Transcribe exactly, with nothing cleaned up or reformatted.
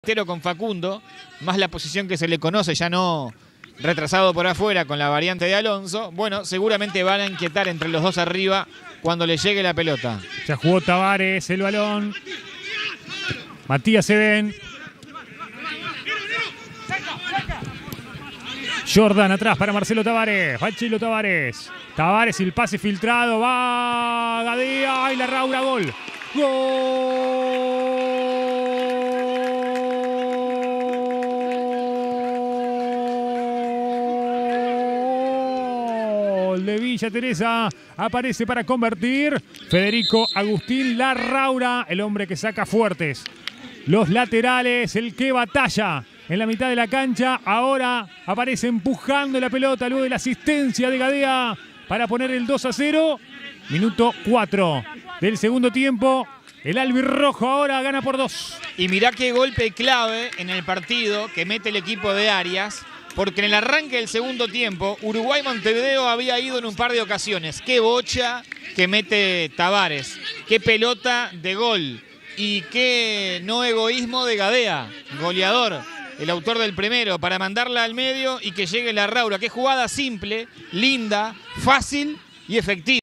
Con Facundo, más la posición que se le conoce, ya no retrasado por afuera con la variante de Alonso. Bueno, seguramente van a inquietar entre los dos arriba cuando le llegue la pelota. Ya jugó Tavares el balón. Matías Eben. Jordan atrás para Marcelo Tavares. Va Chilo Tavares. Tavares, el pase filtrado. Va Gadea. Y la Raura, gol. Gol. De Villa Teresa aparece para convertir Federico Agustín Larraura, el hombre que saca fuertes los laterales, el que batalla en la mitad de la cancha. Ahora aparece empujando la pelota luego de la asistencia de Gadea para poner el dos a cero. Minuto cuatro del segundo tiempo. El albirrojo ahora gana por dos. Y mirá qué golpe clave en el partido que mete el equipo de Arias. Porque en el arranque del segundo tiempo, Uruguay-Montevideo había ido en un par de ocasiones. Qué bocha que mete Tavares. Qué pelota de gol. Y qué no egoísmo de Gadea, goleador, el autor del primero, para mandarla al medio y que llegue la Raura. Qué jugada simple, linda, fácil y efectiva.